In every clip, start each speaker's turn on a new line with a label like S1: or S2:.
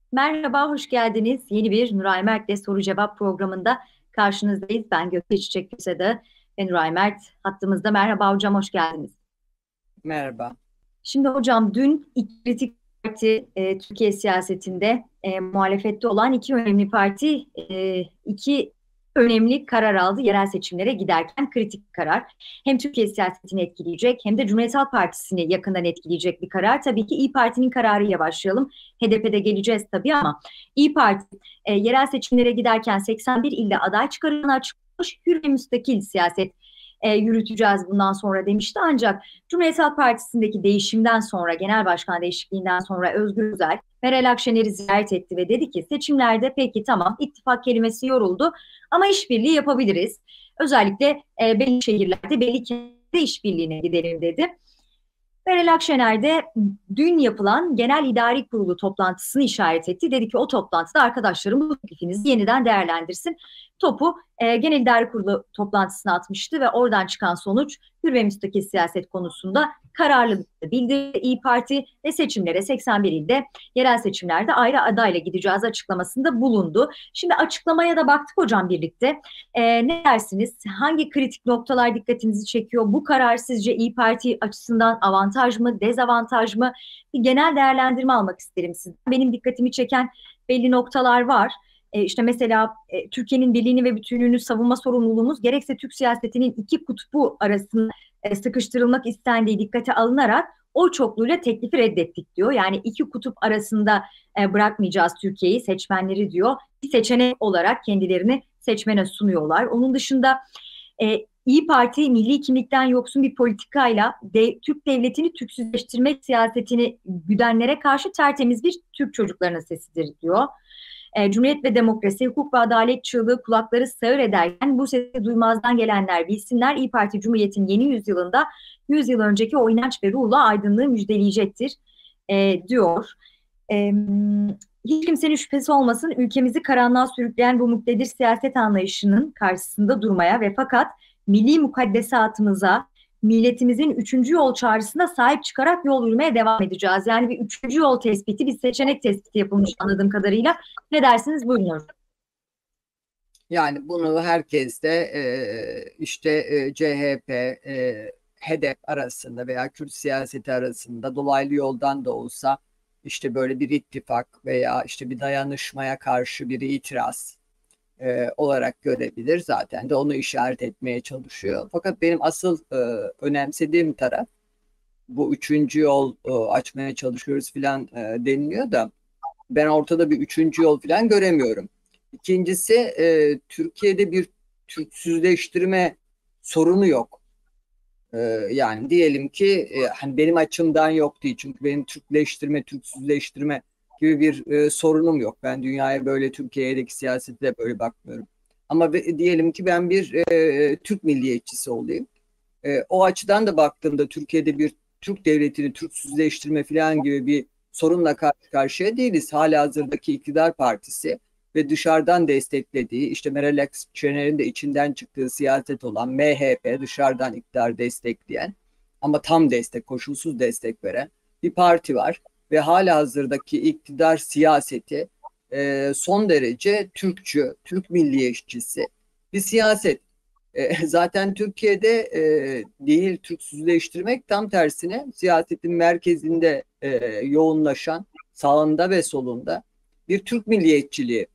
S1: Merhaba, hoş geldiniz. Yeni bir Nuray Mert'le Soru Cevap programında karşınızdayız. Ben Gökçe Çiçek Köse'de ve Nuray Mert hattımızda. Merhaba hocam, hoş geldiniz.
S2: Merhaba.
S1: Şimdi hocam dün iki kritik parti Türkiye siyasetinde muhalefette olan iki önemli parti iki önemli karar aldı yerel seçimlere giderken kritik bir karar. Hem Türkiye siyasetini etkileyecek hem de Cumhuriyet Halk Partisi'ni yakından etkileyecek bir karar. Tabii ki İyi Parti'nin kararıyla başlayalım. HDP'de geleceğiz tabii ama İyi Parti yerel seçimlere giderken 81 ilde aday çıkarını açıklamış. Hür ve müstakil siyaset yürüteceğiz bundan sonra demişti. Ancak Cumhuriyet Halk Partisi'ndeki değişimden sonra, genel başkan değişikliğinden sonra Özgür Özel Meral Akşener'i ziyaret etti ve dedi ki seçimlerde peki tamam ittifak kelimesi yoruldu ama işbirliği yapabiliriz. Özellikle belli şehirlerde belli kentlerde işbirliğine gidelim dedi. Meral Akşener de dün yapılan Genel İdari Kurulu toplantısını işaret etti. Dedi ki o toplantıda arkadaşlarım bu teklifinizi yeniden değerlendirsin. Topu Genel İdari Kurulu toplantısına atmıştı ve oradan çıkan sonuç hür ve müstakil siyaset konusunda kararlılıkla bildirdi İyi Parti ve seçimlere 81 ilde yerel seçimlerde ayrı adayla gideceğiz açıklamasında bulundu. Şimdi açıklamaya da baktık hocam birlikte. Ne dersiniz? Hangi kritik noktalar dikkatinizi çekiyor? Bu karar sizce İyi Parti açısından avantaj mı, dezavantaj mı? Bir genel değerlendirme almak isterim sizden. Benim dikkatimi çeken belli noktalar var. İşte mesela Türkiye'nin birliğini ve bütünlüğünü savunma sorumluluğumuz gerekse Türk siyasetinin iki kutbu arasında sıkıştırılmak istendiği dikkate alınarak oy çokluğuyla teklifi reddettik diyor. Yani iki kutup arasında bırakmayacağız Türkiye'yi, seçmenleri diyor. Bir seçenek olarak kendilerini seçmene sunuyorlar. Onun dışında İyi Parti milli kimlikten yoksun bir politikayla Türk devletini Türksüzleştirmek siyasetini güdenlere karşı tertemiz bir Türk çocuklarının sesidir diyor. Cumhuriyet ve demokrasi, hukuk ve adalet çığlığı kulakları sağır ederken bu sesi duymazdan gelenler bilsinler İyi Parti Cumhuriyet'in yeni yüzyılında 100 yıl önceki o inanç ve ruhla aydınlığı müjdeleyecektir diyor. E, Hiç kimsenin şüphesi olmasın ülkemizi karanlığa sürükleyen bu muktedir siyaset anlayışının karşısında durmaya ve fakat milli mukaddesatımıza, milletimizin üçüncü yol çağrısına sahip çıkarak yol yürümeye devam edeceğiz. Yani bir üçüncü yol tespiti, bir seçenek tespiti yapılmış anladığım kadarıyla. Ne dersiniz? Buyurun.
S2: Yani bunu herkes de işte CHP, HDP arasında veya Kürt siyaseti arasında dolaylı yoldan da olsa işte böyle bir ittifak veya işte bir dayanışmaya karşı bir itiraz olarak görebilir. Zaten de onu işaret etmeye çalışıyor. Fakat benim asıl önemsediğim taraf bu üçüncü yol açmaya çalışıyoruz filan deniliyor da ben ortada bir üçüncü yol falan göremiyorum. İkincisi Türkiye'de bir Türksüzleştirme sorunu yok. E, Yani diyelim ki hani benim açımdan yok değil. Çünkü benim Türkleştirme, Türksüzleştirme gibi bir sorunum yok. Ben dünyaya böyle Türkiye'deki siyasete de böyle bakmıyorum. Ama diyelim ki ben bir Türk milliyetçisi olayım. O açıdan da baktığımda Türkiye'de bir Türk devletini Türksüzleştirme falan gibi bir sorunla karşı karşıya değiliz. Halihazırdaki iktidar partisi ve dışarıdan desteklediği işte Meral Akşener'in de içinden çıktığı siyaset olan MHP dışarıdan iktidar destekleyen ama tam destek, koşulsuz destek veren bir parti var. Ve halihazırdaki iktidar siyaseti son derece Türkçü, Türk milliyetçisi bir siyaset. Zaten Türkiye'de değil Türksüzleştirmek tam tersine siyasetin merkezinde yoğunlaşan sağında ve solunda bir Türk milliyetçiliği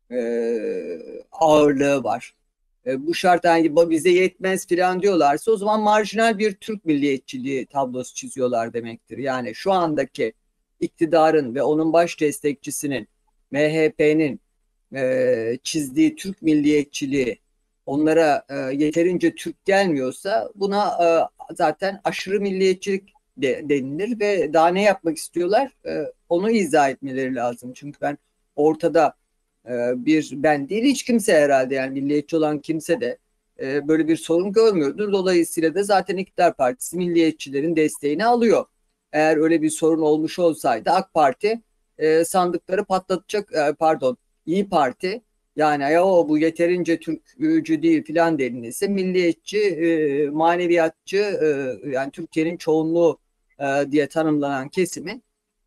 S2: ağırlığı var. Bu şart hani bize yetmez falan diyorlarsa o zaman marjinal bir Türk milliyetçiliği tablosu çiziyorlar demektir. Yani şu andaki iktidarın ve onun baş destekçisinin MHP'nin çizdiği Türk milliyetçiliği onlara yeterince Türk gelmiyorsa buna zaten aşırı milliyetçilik de denilir ve daha ne yapmak istiyorlar? Onu izah etmeleri lazım. Çünkü ben ortada ben değil hiç kimse herhalde yani milliyetçi olan kimse de böyle bir sorun görmüyordur. Dolayısıyla da zaten iktidar partisi milliyetçilerin desteğini alıyor. Eğer öyle bir sorun olmuş olsaydı AK Parti sandıkları patlatacak pardon İyi Parti yani ya o bu yeterince Türkçü değil filan denilirse milliyetçi, maneviyatçı yani Türkiye'nin çoğunluğu diye tanımlanan kesimin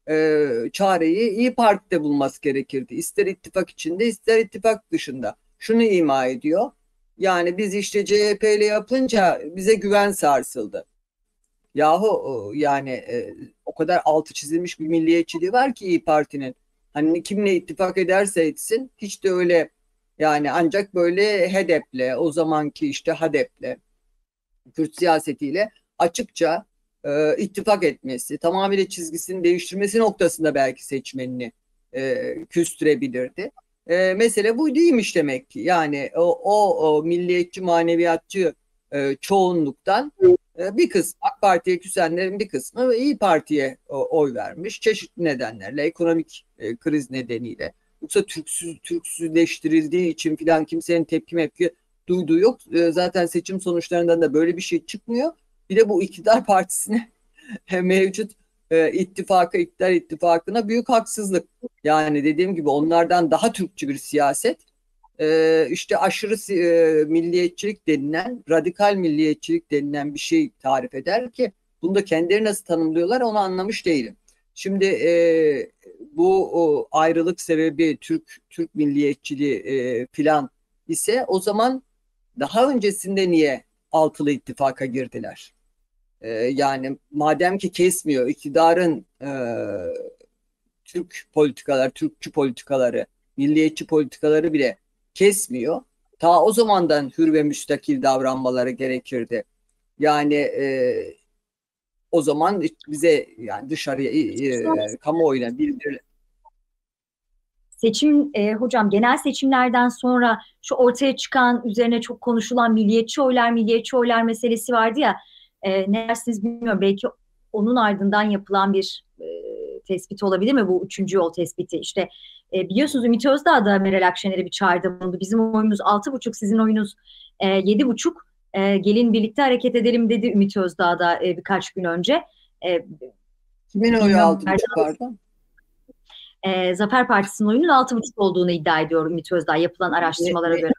S2: çareyi İyi Parti'de bulması gerekirdi. İster ittifak içinde ister ittifak dışında. Şunu ima ediyor. Yani biz işte CHP ile yapınca bize güven sarsıldı. Yahu yani o kadar altı çizilmiş bir milliyetçiliği var ki İyi Parti'nin. Hani kimle ittifak ederse etsin hiç de öyle yani ancak böyle HDP'le o zamanki işte HADEP'le Kürt siyasetiyle açıkça ittifak etmesi, tamamıyla çizgisini değiştirmesi noktasında belki seçmenini küstürebilirdi. Mesele bu değilmiş demek ki. Yani o milliyetçi, maneviyatçı çoğunluktan bir kısmı, AK Parti'ye küsenlerin bir kısmı İyi Parti'ye oy vermiş. Çeşitli nedenlerle, ekonomik kriz nedeniyle. Yoksa Türksüzleştirildiği için filan kimsenin tepki duyduğu yok. Zaten seçim sonuçlarından da böyle bir şey çıkmıyor. Bir de bu iktidar partisine mevcut iktidar ittifakına büyük haksızlık. Yani dediğim gibi onlardan daha Türkçü bir siyaset. İşte aşırı milliyetçilik denilen, radikal milliyetçilik denilen bir şey tarif eder ki bunu da kendileri nasıl tanımlıyorlar onu anlamış değilim. Şimdi bu ayrılık sebebi Türk milliyetçiliği filan ise o zaman daha öncesinde niye altılı ittifaka girdiler? Yani madem ki kesmiyor iktidarın Türk politikalar, Türkçü politikaları, milliyetçi politikaları bile kesmiyor. Ta o zamandan hür ve müstakil davranmaları gerekirdi. Yani o zaman bize yani dışarıya kamuoyuna bildir.
S1: Seçim hocam, genel seçimlerden sonra şu ortaya çıkan, üzerine çok konuşulan milliyetçi oylar meselesi vardı ya. Ne dersiniz bilmiyorum, belki onun ardından yapılan bir tespit olabilir mi, bu üçüncü yol tespiti? İşte biliyorsunuz Ümit Özdağ da Meral Akşener'e bir çağrıda bulundu. Bizim oyumuz 6,5, sizin oyunuz 7,5. Gelin birlikte hareket edelim dedi Ümit Özdağ da birkaç gün önce.
S2: Kimin oyu
S1: Bilmiyorum,
S2: 6,5 pardon?
S1: Zafer Partisi'nin oyunun 6,5 olduğunu iddia ediyor Ümit Özdağ, yapılan araştırmalara göre.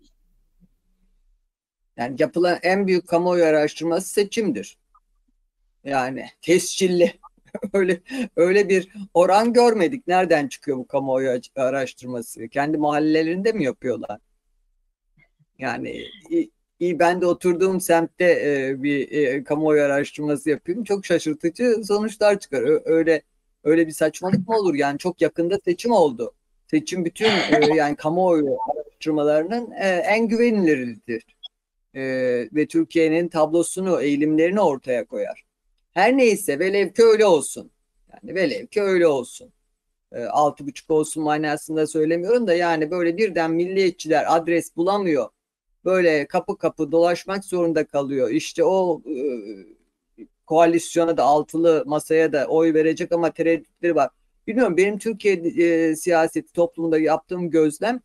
S2: Yani yapılan en büyük kamuoyu araştırması seçimdir. Yani tescilli öyle bir oran görmedik. Nereden çıkıyor bu kamuoyu araştırması? Kendi mahallelerinde mi yapıyorlar? Yani ben de oturduğum semtte bir kamuoyu araştırması yapıyorum. Çok şaşırtıcı sonuçlar çıkar. Öyle bir saçmalık mı olur? Yani çok yakında seçim oldu. Seçim bütün yani kamuoyu araştırmalarının en güveniliridir. Ve Türkiye'nin tablosunu, eğilimlerini ortaya koyar. Her neyse velev ki öyle olsun. Yani velev ki öyle olsun. 6,5 olsun manasında söylemiyorum da yani böyle birden milliyetçiler adres bulamıyor. Böyle kapı kapı dolaşmak zorunda kalıyor. İşte o koalisyona da altılı masaya da oy verecek ama tereddütleri var. Bilmiyorum, benim Türkiye siyaseti toplumunda yaptığım gözlem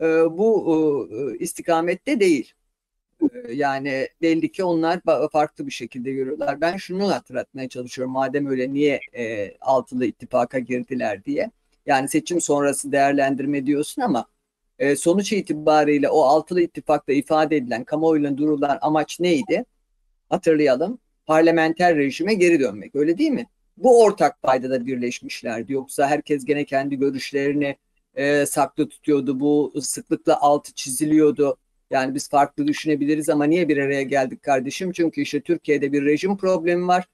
S2: bu istikamette değil. Yani belli ki onlar farklı bir şekilde görüyorlar. Ben şunu hatırlatmaya çalışıyorum. Madem öyle niye altılı ittifaka girdiler diye. Yani seçim sonrası değerlendirme diyorsun ama sonuç itibariyle o altılı ittifakta ifade edilen, kamuoyuyla durulan amaç neydi? Hatırlayalım. Parlamenter rejime geri dönmek. Öyle değil mi? Bu ortak paydada birleşmişlerdi. Yoksa herkes gene kendi görüşlerini saklı tutuyordu. Bu sıklıkla altı çiziliyordu. Yani biz farklı düşünebiliriz ama niye bir araya geldik kardeşim? Çünkü işte Türkiye'de bir rejim problemi var.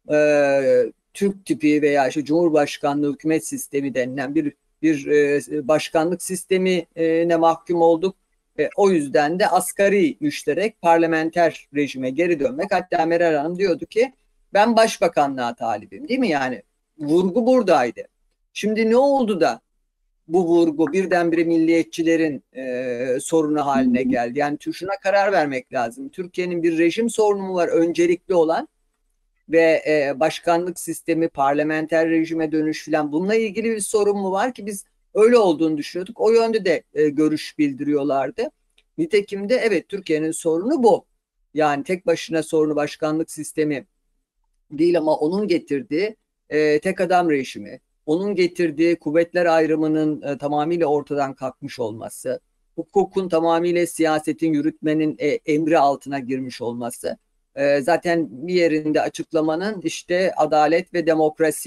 S2: Türk tipi veya işte Cumhurbaşkanlığı hükümet sistemi denilen bir başkanlık sistemine mahkum olduk. O yüzden de asgari müşterek parlamenter rejime geri dönmek. Hatta Meral Hanım diyordu ki ben başbakanlığa talibim, değil mi? Yani vurgu buradaydı. Şimdi ne oldu da bu vurgu birdenbire milliyetçilerin sorunu haline geldi? Yani şuna karar vermek lazım. Türkiye'nin bir rejim sorunu mu var öncelikli olan ve başkanlık sistemi, parlamenter rejime dönüş falan bununla ilgili bir sorun mu var ki biz öyle olduğunu düşünüyorduk. O yönde de görüş bildiriyorlardı. Nitekim de evet, Türkiye'nin sorunu bu. Yani tek başına sorunu başkanlık sistemi değil ama onun getirdiği tek adam rejimi, onun getirdiği kuvvetler ayrımının tamamıyla ortadan kalkmış olması, hukukun tamamıyla siyasetin yürütmenin emri altına girmiş olması. Zaten bir yerinde açıklamanın işte adalet ve demokrasi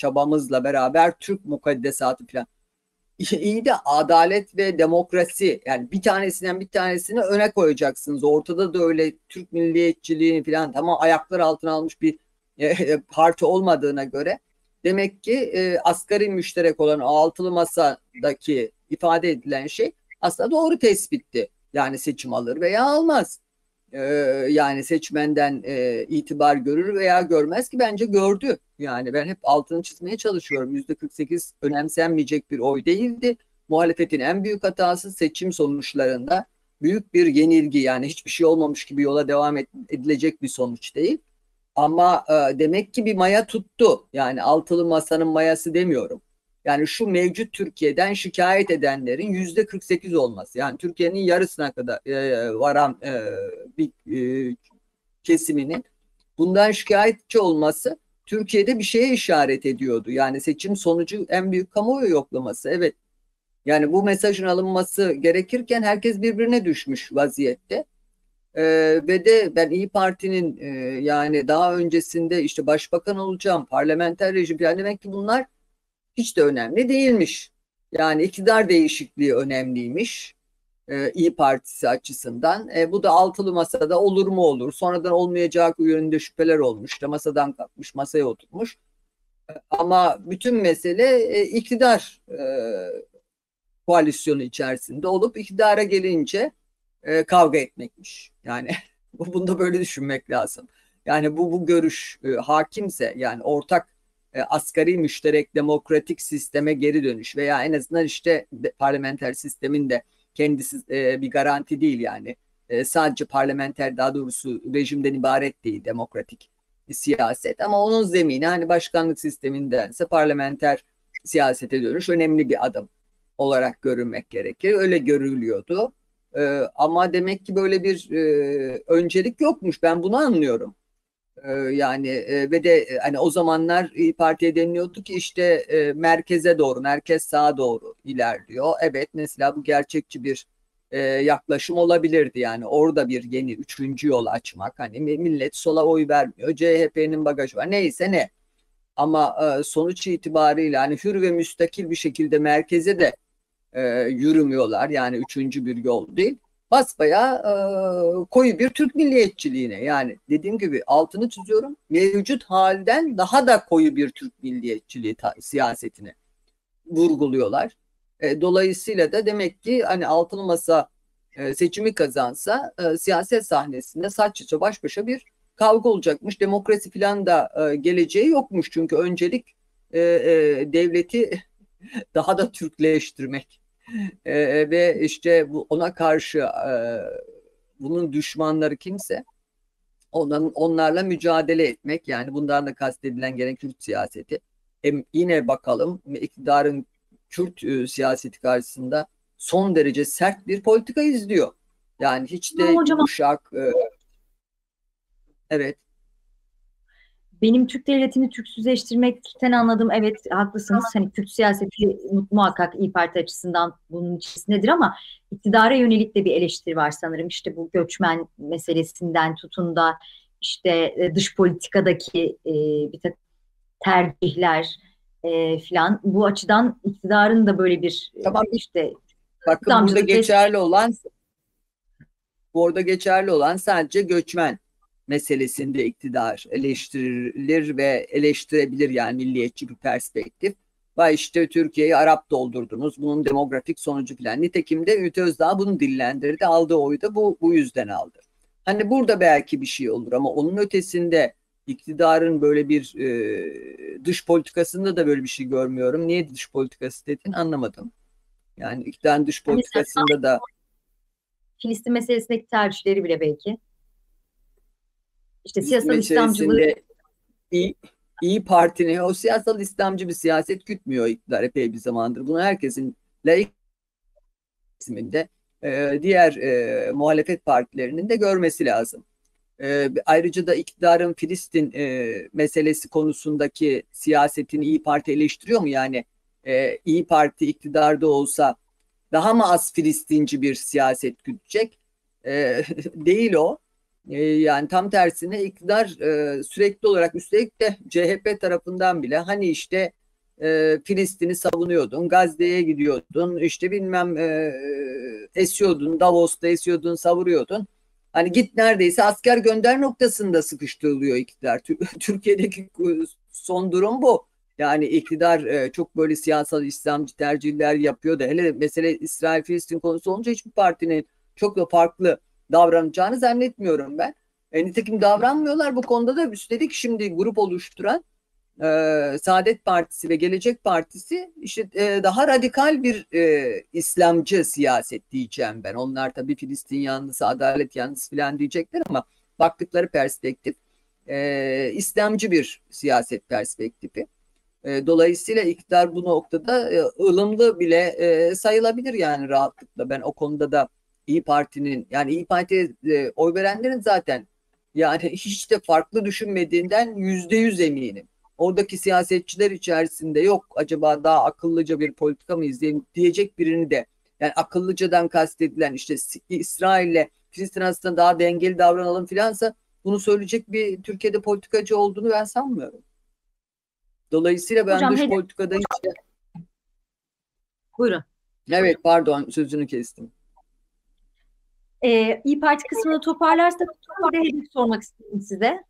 S2: çabamızla beraber Türk mukaddesatı falan. İyi de adalet ve demokrasi, yani bir tanesinden bir tanesini öne koyacaksınız. Ortada da öyle Türk milliyetçiliğini falan tamam ayaklar altına almış bir parti olmadığına göre demek ki asgari müşterek olan o altılı masadaki ifade edilen şey aslında doğru tespitti. Yani seçim alır veya almaz. Ee, Yani seçmenden itibar görür veya görmez ki bence gördü. Yani ben hep altını çizmeye çalışıyorum. %48 önemsenmeyecek bir oy değildi. Muhalefetin en büyük hatası seçim sonuçlarında büyük bir yenilgi, yani hiçbir şey olmamış gibi yola devam edilecek bir sonuç değil. Ama demek ki bir maya tuttu. Yani altılı masanın mayası demiyorum. Yani şu mevcut Türkiye'den şikayet edenlerin %48 olması. Yani Türkiye'nin yarısına kadar varan bir kesiminin bundan şikayetçi olması Türkiye'de bir şeye işaret ediyordu. Yani seçim sonucu en büyük kamuoyu yoklaması. Evet. Yani bu mesajın alınması gerekirken herkes birbirine düşmüş vaziyette. Ve de ben İyi Parti'nin yani daha öncesinde işte başbakan olacağım, parlamenter rejim, yani demek ki bunlar hiç de önemli değilmiş. Yani iktidar değişikliği önemliymiş İyi Partisi açısından. Bu da altılı masada olur mu olur, sonradan olmayacağı yönünde şüpheler olmuş. İşte masadan kalkmış, masaya oturmuş. Ama bütün mesele iktidar koalisyonu içerisinde olup iktidara gelince kavga etmekmiş. Yani bunu da böyle düşünmek lazım. Yani bu görüş hakimse, yani ortak asgari müşterek demokratik sisteme geri dönüş veya en azından işte parlamenter sistemin de kendisi bir garanti değil yani. Sadece parlamenter, daha doğrusu rejimden ibaret değil demokratik siyaset, ama onun zemini hani başkanlık sistemindense parlamenter siyasete dönüş önemli bir adım olarak görünmek gerekir. Öyle görülüyordu. Ama demek ki böyle bir öncelik yokmuş. Ben bunu anlıyorum. Yani ve de hani o zamanlar İYİ Parti'ye deniliyordu ki işte merkeze doğru, merkez sağa doğru ilerliyor. Evet, mesela bu gerçekçi bir yaklaşım olabilirdi. Yani orada bir yeni üçüncü yol açmak. Hani millet sola oy vermiyor. CHP'nin bagajı var. Neyse ne. Ama sonuç itibariyle hani hür ve müstakil bir şekilde merkeze de yürümüyorlar. Yani üçüncü bir yol değil. Basbayağı koyu bir Türk milliyetçiliğine, yani dediğim gibi altını çiziyorum, mevcut halden daha da koyu bir Türk milliyetçiliği siyasetini vurguluyorlar. Dolayısıyla da demek ki hani altılı masa seçimi kazansa siyaset sahnesinde saç içe baş başa bir kavga olacakmış. Demokrasi falan da geleceği yokmuş. Çünkü öncelik devleti daha da Türkleştirmek. Ve işte ona karşı bunun düşmanları kimse onlarla mücadele etmek, yani bundan da kastedilen gene Kürt siyaseti. Yine bakalım iktidarın Kürt siyaseti karşısında son derece sert bir politika izliyor. Yani hiç de
S1: Hocam,
S2: yumuşak evet.
S1: benim Türk devletini Türksüzleştirmekten anladığım, evet haklısınız. Hani Kürt siyaseti muhakkak İYİ Parti açısından bunun içindedir ama iktidara yönelik de bir eleştiri var sanırım. İşte bu göçmen meselesinden tutun da işte dış politikadaki bir takım tercihler filan. Bu açıdan iktidarın da böyle bir
S2: Tamam,
S1: işte
S2: bakın
S1: tutamcılık ve
S2: burada geçerli olan sadece göçmen meselesinde iktidar eleştirilir ve eleştirebilir, yani milliyetçi bir perspektif. Ve işte Türkiye'yi Arap doldurdunuz, bunun demografik sonucu falan. Nitekim de Ümit Özdağ bunu dillendirdi. Aldığı oyu da bu yüzden aldı. Hani burada belki bir şey olur ama onun ötesinde iktidarın böyle bir dış politikasında da böyle bir şey görmüyorum. Niye dış politikası dedin anlamadım. Yani iktidarın dış
S1: mesela
S2: politikasında da
S1: Filistin meselesindeki tercihleri bile belki. İşte
S2: Filistin
S1: siyasal İslamcılığı.
S2: meselesinde İyi Parti'nin o siyasal İslamcı bir siyaset gütmüyor iktidar epey bir zamandır. Bunu herkesin, laik kesiminde diğer muhalefet partilerinin de görmesi lazım. Ayrıca da iktidarın Filistin meselesi konusundaki siyasetini İyi Parti eleştiriyor mu? Yani İyi Parti iktidarda olsa daha mı az Filistinci bir siyaset gütecek? Değil o. Yani tam tersine iktidar sürekli olarak, üstelik de CHP tarafından bile, hani işte Filistin'i savunuyordun, Gazze'ye gidiyordun, işte bilmem esiyordun, Davos'ta esiyordun, savuruyordun. Hani git neredeyse asker gönder noktasında sıkıştırılıyor iktidar. Türkiye'deki son durum bu. Yani iktidar çok böyle siyasal İslamcı tercihler yapıyor da, hele mesele İsrail-Filistin konusu olunca hiçbir partinin çok da farklı davranacağını zannetmiyorum ben. Nitekim davranmıyorlar bu konuda da. Üstelik şimdi grup oluşturan Saadet Partisi ve Gelecek Partisi işte daha radikal bir İslamcı siyaset diyeceğim ben. Onlar tabii Filistin yanlısı, adalet yanlısı falan diyecekler ama baktıkları perspektif İslamcı bir siyaset perspektifi. Dolayısıyla iktidar bu noktada ılımlı bile sayılabilir yani, rahatlıkla. Ben o konuda da İyi Parti'nin, yani İyi Parti'ye oy verenlerin zaten yani hiç de farklı düşünmediğinden %100 eminim. Oradaki siyasetçiler içerisinde yok acaba daha akıllıca bir politika mı izleyelim diyecek birini de, yani akıllıcadan kastedilen işte İsrail'le Filistin arasında daha dengeli davranalım filansa, bunu söyleyecek bir Türkiye'de politikacı olduğunu ben sanmıyorum. Dolayısıyla ben
S1: Hocam
S2: dış
S1: HDP,
S2: politikada hiç...
S1: buyurun.
S2: Evet, pardon, sözünü kestim.
S1: İyi Parti kısmını toparlarsak bir de hedef sormak istedim size.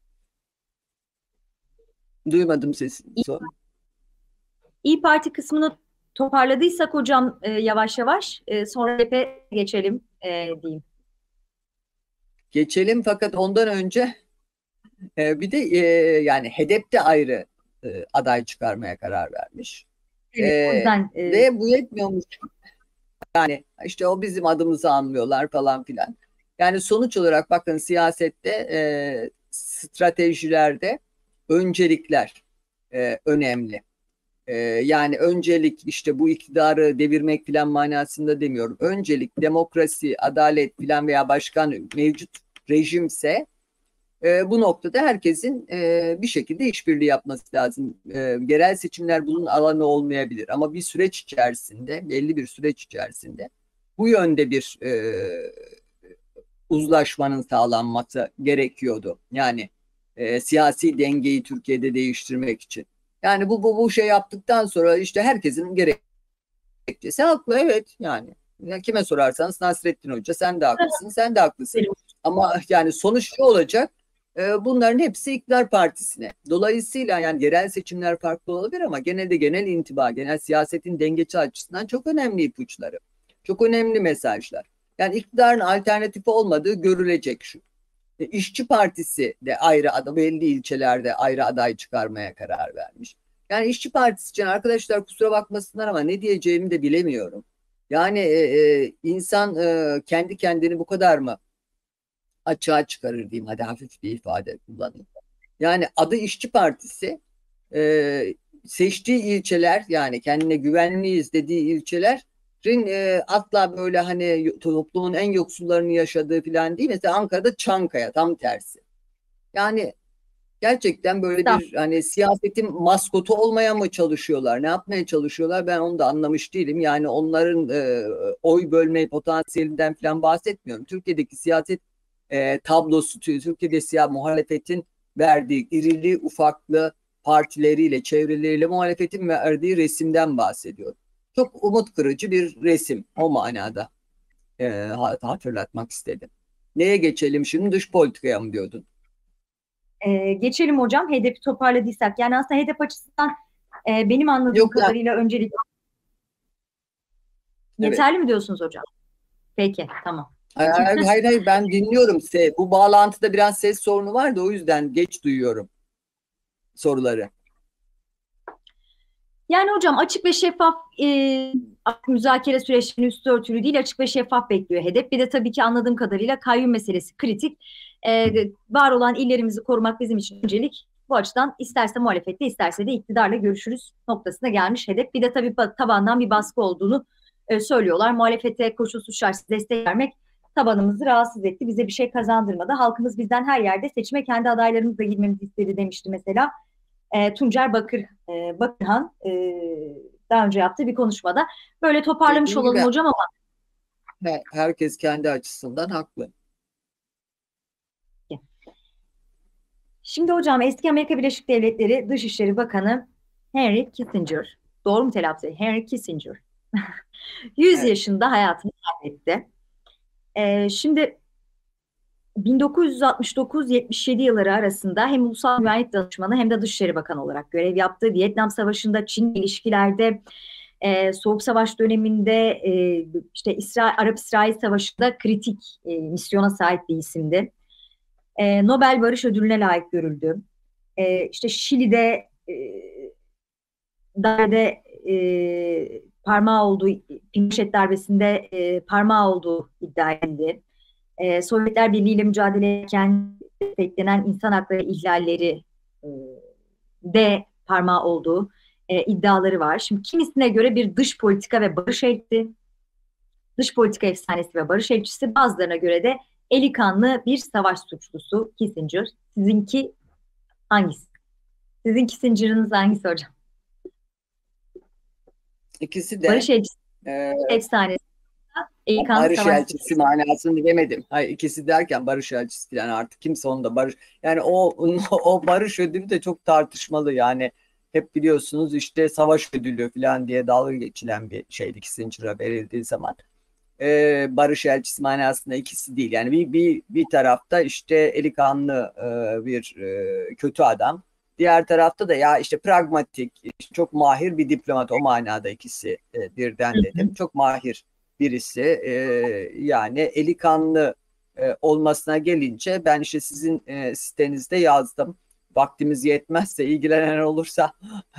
S2: Duymadım sesini.
S1: İyi,
S2: Sor.
S1: İyi Parti kısmını toparladıysak hocam yavaş yavaş sonra HDP'ye geçelim diyeyim.
S2: Geçelim, fakat ondan önce bir de yani HDP de ayrı aday çıkarmaya karar vermiş.
S1: Evet, o yüzden
S2: Ve bu yetmiyormuş. Yani işte o bizim adımızı anmıyorlar falan filan. Yani sonuç olarak bakın, siyasette stratejilerde öncelikler önemli. Yani öncelik işte bu iktidarı devirmek filan manasında demiyorum. Öncelik demokrasi, adalet filan veya başkan mevcut rejimse bu noktada herkesin bir şekilde işbirliği yapması lazım. Yerel seçimler bunun alanı olmayabilir ama bir süreç içerisinde, belli bir süreç içerisinde bu yönde bir uzlaşmanın sağlanması gerekiyordu. Yani siyasi dengeyi Türkiye'de değiştirmek için. Yani bu şey yaptıktan sonra işte herkesin gerekçesi haklı, evet yani. Ya kime sorarsanız Nasrettin Hoca, sen de haklısın, sen de haklısın. Ama yani sonuç ne olacak? Bunların hepsi iktidar partisine. Dolayısıyla yani yerel seçimler farklı olabilir ama genelde genel intiba, genel siyasetin dengeci açısından çok önemli ipuçları. Çok önemli mesajlar. Yani iktidarın alternatifi olmadığı görülecek şu. İşçi Partisi de ayrı aday, belli ilçelerde ayrı aday çıkarmaya karar vermiş. Yani İşçi Partisi için arkadaşlar, kusura bakmasınlar ama ne diyeceğimi de bilemiyorum. Yani insan kendi kendini bu kadar mı açığa çıkarır diyeyim, hadi hafif bir ifade kullanayım. Yani adı İşçi Partisi, seçtiği ilçeler, yani kendine güvenliyiz dediği ilçelerin asla böyle hani toplumun en yoksullarının yaşadığı falan değil. Mesela Ankara'da Çankaya tam tersi. Yani gerçekten böyle
S1: Tamam.
S2: bir hani siyasetin maskotu olmaya mı çalışıyorlar? Ne yapmaya çalışıyorlar? Ben onu da anlamış değilim. Yani onların oy bölme potansiyelinden falan bahsetmiyorum. Türkiye'deki siyaset tablosu, Türkiye'de siyah muhalefetin verdiği irili ufaklı partileriyle, çevreleriyle muhalefetin verdiği resimden bahsediyorum. Çok umut kırıcı bir resim o manada hatırlatmak istedim. Neye geçelim şimdi? Dış politikaya mı diyordun?
S1: Geçelim hocam. HDP'i toparladıysak. Yani aslında HDP açısından benim anladığım
S2: Yok yani,
S1: kadarıyla öncelik
S2: evet.
S1: yeterli mi diyorsunuz hocam? Peki, tamam.
S2: Hayır, hayır, hayır, ben dinliyorum. Bu bağlantıda biraz ses sorunu var da o yüzden geç duyuyorum soruları.
S1: Yani hocam açık ve şeffaf müzakere süreçlerinin üstü örtülü değil, açık ve şeffaf bekliyor HDP. Bir de tabii ki anladığım kadarıyla kayyum meselesi kritik. Var olan illerimizi korumak bizim için öncelik. Bu açıdan isterse muhalefette isterse de iktidarla görüşürüz noktasına gelmiş HDP. Bir de tabii tabandan bir baskı olduğunu söylüyorlar. Muhalefete koşulsuz şartsız destek vermek tabanımızı rahatsız etti. Bize bir şey kazandırmadı. Halkımız bizden her yerde seçime kendi adaylarımızla girmemizi istedi demişti mesela. Tuncer Bakırhan daha önce yaptığı bir konuşmada. Böyle toparlamış
S2: Dediğim gibi
S1: olalım hocam ama
S2: herkes kendi açısından haklı.
S1: Şimdi hocam eski Amerika Birleşik Devletleri Dışişleri Bakanı Henry Kissinger. Doğru mu telaffuz ediyorum? Henry Kissinger. 100
S2: Evet.
S1: yaşında hayatını kaybetti. Şimdi 1969-77 yılları arasında hem Ulusal Güvenlik Danışmanı hem de Dışişleri Bakanı olarak görev yaptı. Vietnam Savaşı'nda, Çin ilişkilerde, Soğuk Savaş döneminde, işte Arap-İsrail Savaşı'nda kritik misyona sahip bir isimdi. Nobel Barış Ödülü'ne layık görüldü. İşte Şili'de darbede parmağı olduğu, Pinochet darbesinde parmağı olduğu iddia edildi. Sovyetler Birliği ile mücadele ederken desteklenen insan hakları ihlalleri de parmağı olduğu iddiaları var. Şimdi kimisine göre bir dış politika ve barış elçisi, dış politika efsanesi ve barış elçisi, bazılarına göre de eli kanlı bir savaş suçlusu Kissinger. Sizinki hangisi? Sizin Kissinger'ınız hangisi hocam?
S2: İkisi
S1: Barış
S2: de
S1: elçisi
S2: e,
S1: efsanesi, eli kanlı
S2: barış
S1: savaş
S2: elçisi
S1: suçlusu.
S2: manasını demedim. Hayır, ikisi derken barış elçisi yani artık kimse onda barış yani o barış ödülü de çok tartışmalı yani hep biliyorsunuz işte savaş ödülü falan diye dalga geçilen bir şeydi Kissinger'a verildiği zaman. Barış elçisi manasında ikisi değil. Yani bir tarafta işte eli kanlı bir kötü adam. Diğer tarafta da ya işte pragmatik, işte çok mahir bir diplomat o manada ikisi
S1: Hı
S2: birden
S1: hı.
S2: dedim. Çok mahir birisi yani eli kanlı olmasına gelince ben işte sizin sitenizde yazdım. Vaktimiz yetmezse ilgilenen olursa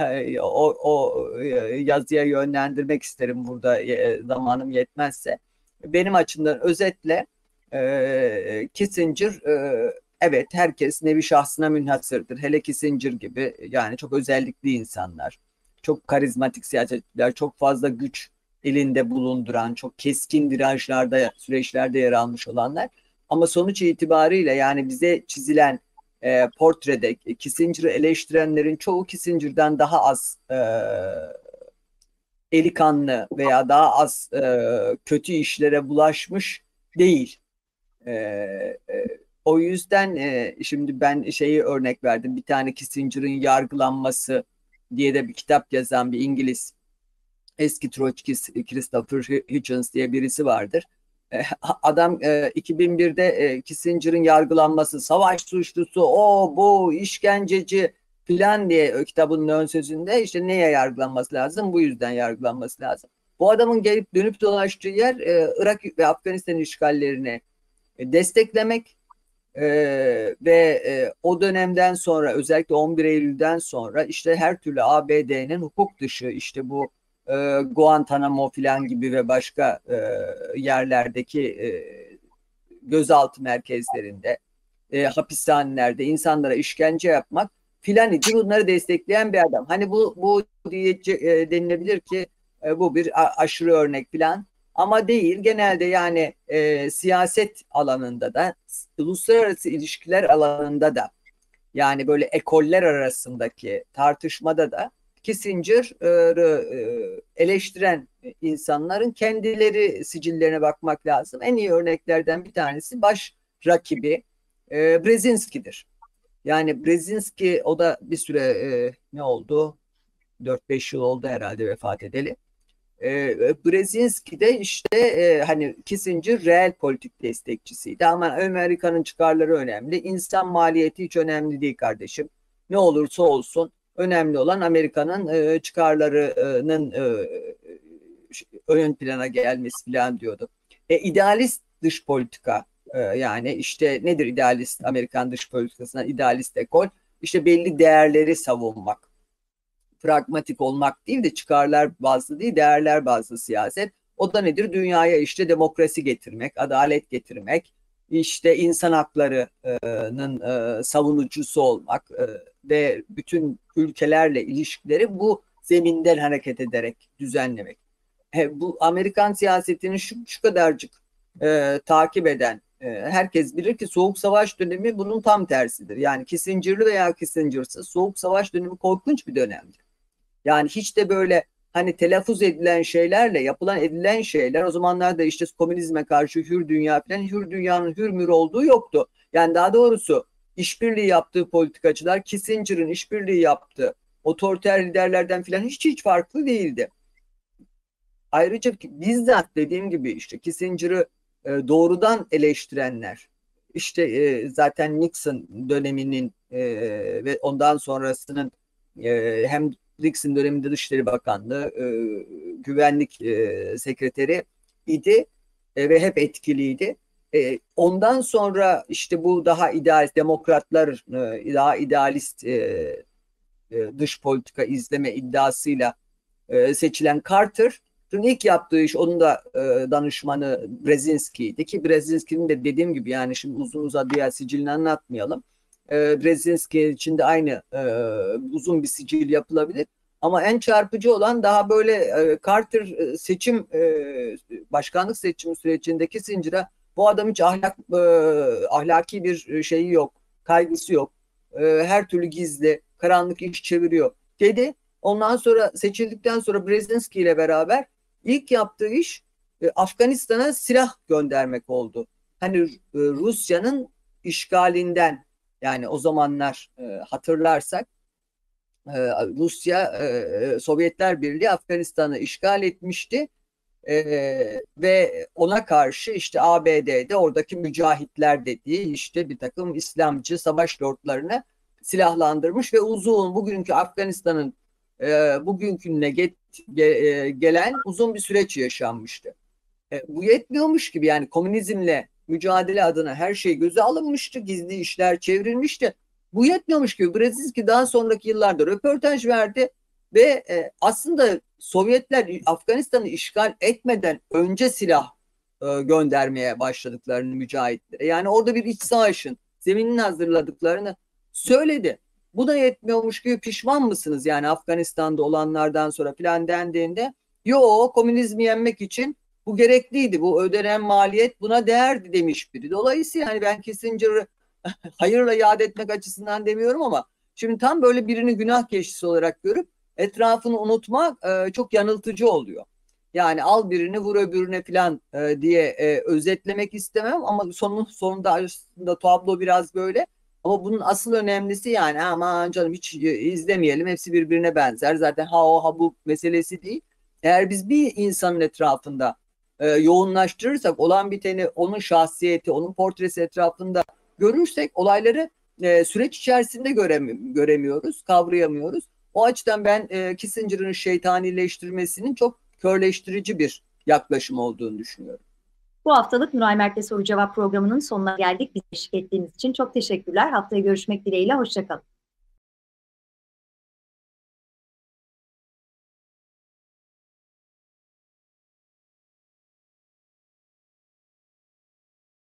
S2: yazıya yönlendirmek isterim burada zamanım yetmezse. Benim açımdan özetle Kissinger evet herkes nevi şahsına münhasırdır. Hele Kissinger gibi yani çok özellikli insanlar. Çok karizmatik siyasetçiler, çok fazla güç elinde bulunduran, çok keskin virajlarda, süreçlerde yer almış olanlar. Ama sonuç itibariyle yani bize çizilen portrede Kissinger'ı eleştirenlerin çoğu Kissinger'dan daha az eli kanlı veya daha az kötü işlere bulaşmış değil. E, o yüzden şimdi ben şeyi örnek verdim. Bir tane Kissinger'ın yargılanması diye de bir kitap yazan bir İngiliz eski Troçkist Christopher Hitchens diye birisi vardır. Adam 2001'de Kissinger'ın yargılanması, savaş suçlusu, o bu işkenceci filan diye kitabının ön sözünde işte neye yargılanması lazım? Bu yüzden yargılanması lazım. Bu adamın gelip dönüp dolaştığı yer Irak ve Afganistan işgallerini desteklemek ve o dönemden sonra özellikle 11 Eylül'den sonra işte her türlü ABD'nin hukuk dışı işte bu Guantanamo filan gibi ve başka yerlerdeki gözaltı merkezlerinde, hapishanelerde insanlara işkence yapmak filan için bunları destekleyen bir adam. Hani bu denilebilir ki bu bir aşırı örnek filan. Ama değil genelde yani siyaset alanında da uluslararası ilişkiler alanında da yani böyle ekoller arasındaki tartışmada da Kissinger'ı eleştiren insanların kendileri sicillerine bakmak lazım. En iyi örneklerden bir tanesi baş rakibi Brzezinski'dir. Yani Brzezinski o da bir süre ne oldu? 4-5 yıl oldu herhalde vefat edeli. Brzezinski de işte hani Kissinger reel politik destekçisiydi ama Amerika'nın çıkarları önemli. İnsan maliyeti hiç önemli değil kardeşim. Ne olursa olsun önemli olan Amerika'nın çıkarlarının ön plana gelmesi falan diyordu. İdealist dış politika yani işte nedir idealist Amerikan dış politikasından idealist ekol? İşte belli değerleri savunmak pragmatik olmak değil de çıkarlar bazlı değil değerler bazlı siyaset. O da nedir? Dünyaya işte demokrasi getirmek, adalet getirmek, işte insan haklarının savunucusu olmak ve bütün ülkelerle ilişkileri bu zeminden hareket ederek düzenlemek. Bu Amerikan siyasetini şu kadarcık takip eden herkes bilir ki Soğuk Savaş dönemi bunun tam tersidir. Yani Kissinger'lı veya Kissinger'sız Soğuk Savaş dönemi korkunç bir dönemdir. Yani hiç de böyle hani telaffuz edilen şeylerle yapılan edilen şeyler o zamanlarda işte komünizme karşı hür dünya falan hür dünyanın hür mür olduğu yoktu. Yani daha doğrusu işbirliği yaptığı politikacılar, Kissinger'ın işbirliği yaptığı otoriter liderlerden filan hiç farklı değildi. Ayrıca bizzat dediğim gibi işte Kissinger'ı doğrudan eleştirenler, işte zaten Nixon döneminin ve ondan sonrasının hem Nixon döneminde Dışişleri Bakanlığı, Güvenlik Sekreteri idi ve hep etkiliydi. Ondan sonra işte bu daha idealist, demokratlar daha idealist dış politika izleme iddiasıyla seçilen Carter'ın ilk yaptığı iş, onun da danışmanı Brzezinski'ydi ki Brzezinski'nin de dediğim gibi, yani şimdi uzun uzadıya sicilini anlatmayalım. Brzezinski için de aynı uzun bir sicil yapılabilir. Ama en çarpıcı olan daha böyle Carter başkanlık seçimi sürecindeki Kissinger'a bu adam hiç ahlaki bir şeyi yok, kaygısı yok. Her türlü gizli, karanlık iş çeviriyor dedi. Ondan sonra seçildikten sonra Brzezinski ile beraber ilk yaptığı iş Afganistan'a silah göndermek oldu. Hani Rusya'nın işgalinden, yani o zamanlar hatırlarsak Rusya, Sovyetler Birliği Afganistan'ı işgal etmişti. Ve ona karşı işte ABD'de oradaki mücahitler dediği işte bir takım İslamcı savaş lordlarını silahlandırmış ve bugünkü Afganistan'ın bugünküne gelen uzun bir süreç yaşanmıştı. Bu yetmiyormuş gibi, yani komünizmle mücadele adına her şey göze alınmıştı, gizli işler çevrilmişti. Bu yetmiyormuş gibi Brzezinski daha sonraki yıllarda röportaj verdi ve aslında Sovyetler Afganistan'ı işgal etmeden önce silah göndermeye başladıklarını mücahitlere, yani orada bir iç savaşın zeminini hazırladıklarını söyledi. Bu da yetmiyormuş gibi, pişman mısınız yani Afganistan'da olanlardan sonra filan dendiğinde, yo, komünizmi yenmek için bu gerekliydi, bu ödenen maliyet buna değerdi demiş biri. Dolayısıyla hani ben Kissinger'ı hayırla yad etmek açısından demiyorum ama şimdi tam böyle birini günah keçisi olarak görüp etrafını unutmak çok yanıltıcı oluyor. Yani al birini vur öbürüne falan diye özetlemek istemem ama sonunda aslında tablo biraz böyle. Ama bunun asıl önemlisi, yani aman canım hiç izlemeyelim, hepsi birbirine benzer. Zaten ha o ha bu meselesi değil. Eğer biz bir insanın etrafında yoğunlaştırırsak, olan biteni onun şahsiyeti, onun portresi etrafında görürsek olayları süreç içerisinde göremiyoruz, kavrayamıyoruz. O açıdan ben Kissinger'ın şeytanileştirmesinin çok körleştirici bir yaklaşım olduğunu düşünüyorum.
S1: Bu haftalık Nuray Mert'le Soru Cevap programının sonuna geldik. Bizi eşlik ettiğiniz için çok teşekkürler. Haftaya görüşmek dileğiyle. Hoşça kalın.